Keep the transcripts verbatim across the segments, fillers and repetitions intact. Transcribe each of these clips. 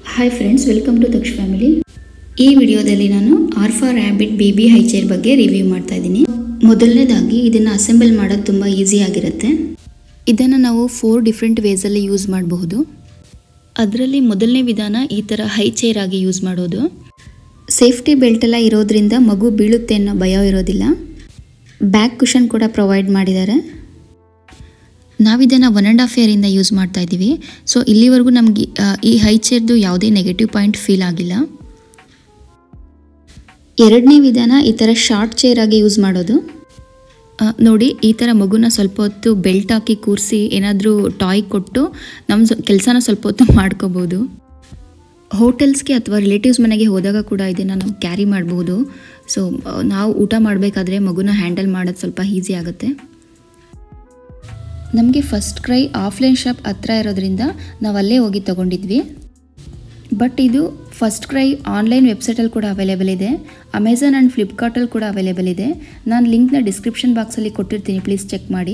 Hi friends, welcome to Daksha family. ಈ ವಿಡಿಯೋದಲ್ಲಿ ನಾನು R for rabbit baby high chair ಬಗ್ಗೆ ರಿವ್ಯೂ ಮಾಡ್ತಾ ಇದ್ದೀನಿ. ಮೊದಲನೇದಾಗಿ ಇದನ್ನು ಅಸೆಂಬಲ್ ಮಾಡೋದು ತುಂಬ ಈಸಿ ಆಗಿರುತ್ತೆ. ಇದನ್ನು ನಾವು ಫೋರ್ ಡಿಫ್ರೆಂಟ್ ವೇಸಲ್ಲಿ ಯೂಸ್ ಮಾಡಬಹುದು. ಅದರಲ್ಲಿ ಮೊದಲನೇ ವಿಧಾನ ಈ ಥರ ಹೈ ಚೇರ್ ಆಗಿ ಯೂಸ್ ಮಾಡೋದು. ಸೇಫ್ಟಿ ಬೆಲ್ಟ್ ಎಲ್ಲ ಇರೋದ್ರಿಂದ ಮಗು ಬೀಳುತ್ತೆ ಅನ್ನೋ ಭಯ ಇರೋದಿಲ್ಲ. ಬ್ಯಾಕ್ ಕುಷನ್ ಕೂಡ ಪ್ರೊವೈಡ್ ಮಾಡಿದ್ದಾರೆ. ನಾವಿದನ್ನು ಒನ್ ಆ್ಯಂಡ್ ಹಾಫ್ ಇಯರಿಂದ ಯೂಸ್ ಮಾಡ್ತಾ ಇದ್ದೀವಿ. ಸೊ ಇಲ್ಲಿವರೆಗೂ ನಮಗೆ ಈ ಹೈ ಚೇರ್ದು ಯಾವುದೇ ನೆಗೆಟಿವ್ ಪಾಯಿಂಟ್ ಫೀಲ್ ಆಗಿಲ್ಲ. ಎರಡನೇ ವಿಧಾನ ಈ ಥರ ಶಾರ್ಟ್ ಚೇರ್ ಆಗಿ ಯೂಸ್ ಮಾಡೋದು. ನೋಡಿ, ಈ ಥರ ಮಗುನ ಸ್ವಲ್ಪ ಹೊತ್ತು ಬೆಲ್ಟ್ ಹಾಕಿ ಕೂರಿಸಿ ಏನಾದರೂ ಟಾಯ್ ಕೊಟ್ಟು ನಮ್ಮ ಕೆಲಸನ ಸ್ವಲ್ಪ ಹೊತ್ತು ಮಾಡ್ಕೋಬೋದು. ಹೋಟೆಲ್ಸ್ಗೆ ಅಥವಾ ರಿಲೇಟಿವ್ಸ್ ಮನೆಗೆ ಹೋದಾಗ ಕೂಡ ಇದನ್ನು ನಾವು ಕ್ಯಾರಿ ಮಾಡ್ಬೋದು. ಸೊ ನಾವು ಊಟ ಮಾಡಬೇಕಾದ್ರೆ ಮಗುನ ಹ್ಯಾಂಡಲ್ ಮಾಡೋದು ಸ್ವಲ್ಪ ಈಸಿ ಆಗುತ್ತೆ. ನಮಗೆ ಫಸ್ಟ್ ಕ್ರೈ ಆಫ್ಲೈನ್ ಶಾಪ್ ಹತ್ರ ಇರೋದ್ರಿಂದ ನಾವು ಅಲ್ಲೇ ಹೋಗಿ ತೊಗೊಂಡಿದ್ವಿ. ಬಟ್ ಇದು ಫಸ್ಟ್ ಕ್ರೈ ಆನ್ಲೈನ್ ವೆಬ್ಸೈಟಲ್ಲಿ ಕೂಡ ಅವೈಲೇಬಲ್ ಇದೆ. ಅಮೆಝಾನ್ ಆ್ಯಂಡ್ ಫ್ಲಿಪ್ಕಾರ್ಟಲ್ಲಿ ಕೂಡ ಅವೈಲೇಬಲ್ ಇದೆ. ನಾನು ಲಿಂಕ್ನ ಡಿಸ್ಕ್ರಿಪ್ಷನ್ ಬಾಕ್ಸಲ್ಲಿ ಕೊಟ್ಟಿರ್ತೀನಿ, ಪ್ಲೀಸ್ ಚೆಕ್ ಮಾಡಿ.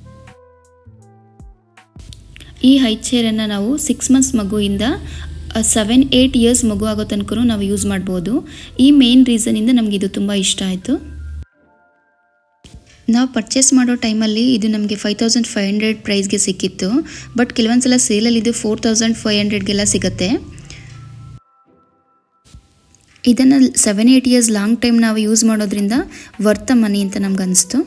ಈ ಹೈ ಚೇರನ್ನು ನಾವು ಸಿಕ್ಸ್ ಮಂತ್ಸ್ ಮಗುವಿಂದ ಸೆವೆನ್ ಏಯ್ಟ್ ಇಯರ್ಸ್ ಮಗು ಆಗೋ ತನಕ ನಾವು ಯೂಸ್ ಮಾಡ್ಬೋದು. ಈ ಮೇನ್ ರೀಸನಿಂದ ನಮಗೆ ಇದು ತುಂಬ ಇಷ್ಟ ಆಯಿತು. ನಾವು ಪರ್ಚೇಸ್ ಮಾಡೋ ಟೈಮಲ್ಲಿ ಇದು ನಮಗೆ ಫೈವ್ ತೌಸಂಡ್ ಫೈವ್ ಹಂಡ್ರೆಡ್ ಪ್ರೈಸ್ಗೆ ಸಿಕ್ಕಿತ್ತು. ಬಟ್ ಕೆಲವೊಂದು ಸಲ ಸೇಲಲ್ಲಿ ಇದು ಫೋರ್ ತೌಸಂಡ್ ಫೈವ್ ಹಂಡ್ರೆಡ್ಗೆಲ್ಲ ಸಿಗುತ್ತೆ. ಇದನ್ನು seven eight years long time ನಾವು ಯೂಸ್ ಮಾಡೋದ್ರಿಂದ ವರ್ತ್ ಮನಿ ಅಂತ ನಮ್ಗೆ ಅನಿಸ್ತು.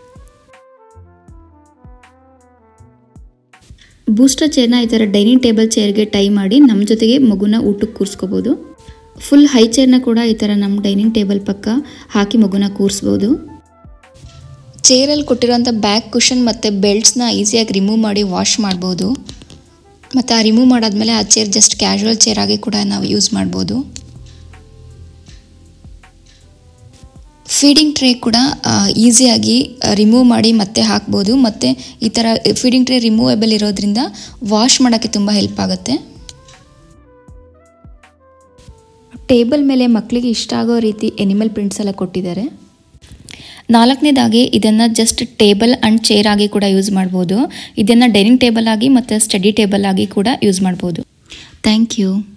ಬೂಸ್ಟರ್ ಚೇರ್ನ ಈ ಥರ ಡೈನಿಂಗ್ ಟೇಬಲ್ ಚೇರ್ಗೆ ಟೈ ಮಾಡಿ ನಮ್ಮ ಜೊತೆಗೆ ಮಗುನ ಊಟಕ್ಕೆ ಕೂರಿಸ್ಕೋಬೋದು. ಫುಲ್ ಹೈ ಚೇರ್ನ ಕೂಡ ಈ ಥರ ನಮ್ಮ ಡೈನಿಂಗ್ ಟೇಬಲ್ ಪಕ್ಕ ಹಾಕಿ ಮಗುನ ಕೂರಿಸ್ಬೋದು. ಚೇರಲ್ಲಿ ಕೊಟ್ಟಿರೋಂಥ ಬ್ಯಾಕ್ ಕುಷನ್ ಮತ್ತು ಬೆಲ್ಟ್ಸ್ನ ಈಸಿಯಾಗಿ ರಿಮೂವ್ ಮಾಡಿ ವಾಶ್ ಮಾಡ್ಬೋದು. ಮತ್ತು ಆ ರಿಮೂವ್ ಮಾಡಾದ್ಮೇಲೆ ಆ ಚೇರ್ ಜಸ್ಟ್ ಕ್ಯಾಶುವಲ್ ಚೇರ್ ಆಗಿ ಕೂಡ ನಾವು ಯೂಸ್ ಮಾಡ್ಬೋದು. ಫೀಡಿಂಗ್ ಟ್ರೇ ಕೂಡ ಈಸಿಯಾಗಿ ರಿಮೂವ್ ಮಾಡಿ ಮತ್ತೆ ಹಾಕ್ಬೋದು. ಮತ್ತು ಈ ಥರ ಫೀಡಿಂಗ್ ಟ್ರೇ ರಿಮೂವೇಬಲ್ ಇರೋದ್ರಿಂದ ವಾಶ್ ಮಾಡೋಕ್ಕೆ ತುಂಬ ಹೆಲ್ಪ್ ಆಗುತ್ತೆ. ಟೇಬಲ್ ಮೇಲೆ ಮಕ್ಕಳಿಗೆ ಇಷ್ಟ ಆಗೋ ರೀತಿ ಎನಿಮಲ್ ಪ್ರಿಂಟ್ಸ್ ಎಲ್ಲ ಕೊಟ್ಟಿದ್ದಾರೆ. ನಾಲ್ಕನೇದಾಗಿ ಇದನ್ನು ಜಸ್ಟ್ ಟೇಬಲ್ ಆ್ಯಂಡ್ ಚೇರ್ ಆಗಿ ಕೂಡ ಯೂಸ್ ಮಾಡ್ಬೋದು. ಇದನ್ನು ಡೈನಿಂಗ್ ಟೇಬಲ್ ಆಗಿ ಮತ್ತು ಸ್ಟಡಿ ಟೇಬಲ್ ಆಗಿ ಕೂಡ ಯೂಸ್ ಮಾಡ್ಬೋದು. Thank you.